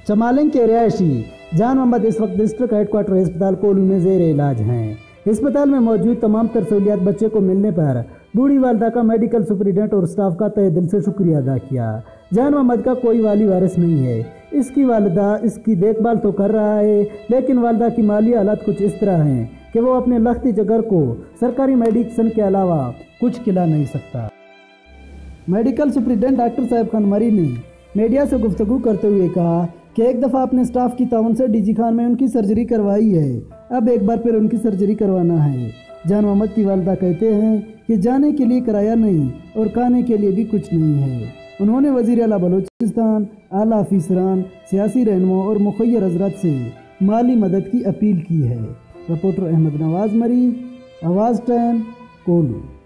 चमालिंग के रिहायशी जान मोहम्मद इस वक्त डिस्ट्रिक्ट हेडक्वार्टर अस्पताल कोलू में जेर इलाज हैं। अस्पताल में मौजूद तमाम तर सहूलियात बच्चे को मिलने पर बूढ़ी वालदा का मेडिकल सुपरिटेंडेंट और स्टाफ का तहे दिल से शुक्रिया अदा किया। जान मोहम्मद का कोई वाली वारिस नहीं है। इसकी वालदा इसकी देखभाल तो कर रहा है, लेकिन वालदा की माली हालात कुछ इस तरह हैं कि वो अपने लख्ती जगर को सरकारी मेडिसिन के अलावा कुछ खिला नहीं सकता। मेडिकल सुपरिटेंडेंट डॉक्टर साहब खान मरी ने मीडिया से गुफ्तगू करते हुए कहा कि एक दफ़ा अपने स्टाफ की ताउन से डीजी खान में उनकी सर्जरी करवाई है, अब एक बार फिर उनकी सर्जरी करवाना है। जान मोहम्मद की वालदा कहते हैं कि जाने के लिए किराया नहीं और खाने के लिए भी कुछ नहीं है। उन्होंने वज़ीर आला बलूचिस्तान, आला अफीसरान, सियासी रहनुमा और मुखय्यर हजरात से माली मदद की अपील की है। रिपोर्टर अहमद नवाज मरी, आवाज़ टाइम, कोलू।